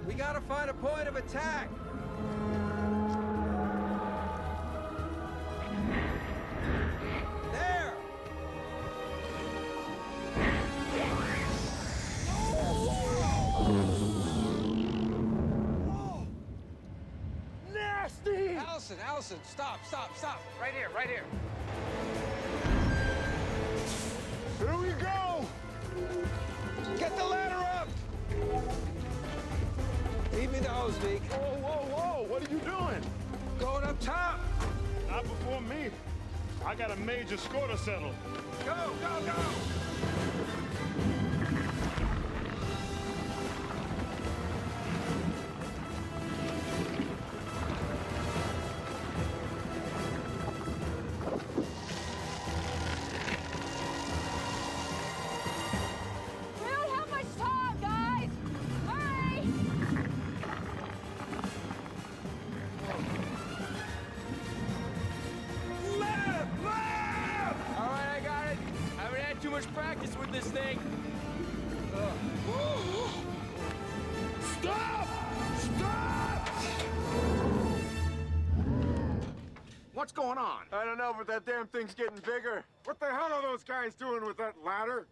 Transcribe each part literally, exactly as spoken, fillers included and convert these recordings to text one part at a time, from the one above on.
We gotta find a point of attack! There! Oh! Nasty! Allison, Allison, stop, stop, stop! Right here, right here. Here we go! Get the ladder up! Leave me the hose, Deke. Whoa, whoa, whoa! What are you doing? Going up top! Not before me. I got a major score to settle. Go, go, go! We don't have much time, guys! Hurry! Left! Left! All right, I got it. I haven't had too much practice with this thing. Stop! Stop! What's going on? I don't know, but that damn thing's getting bigger. What the hell are those guys doing with that ladder?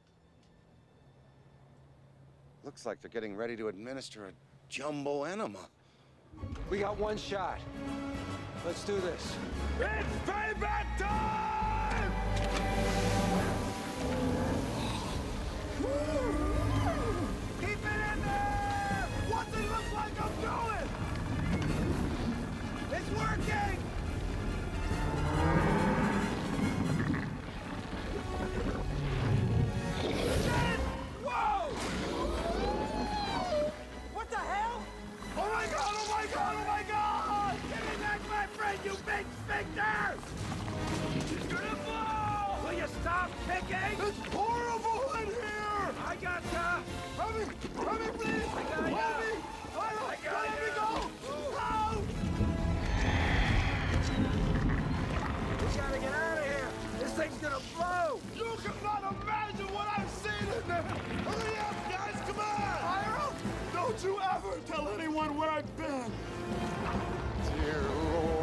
Looks like they're getting ready to administer a jumbo enema. We got one shot. Let's do this. It's payback time! Keep it in there! What's it look like I'm doing? It's working! Shit! Whoa! What the hell? Oh my god, oh my god, oh my god! Give me back my friend, you big sphincter! She's gonna fall! Will you stop kicking? It's horrible in here! I gotcha! Help me! Help me, please! I got ya! Help me! I don't, I got let ya. me go! Out! We gotta get out of here. This thing's gonna blow. You cannot imagine what I've seen in there! Hurry up, guys, come on! Fire up! Don't you ever tell anyone where I've been! Dear Lord.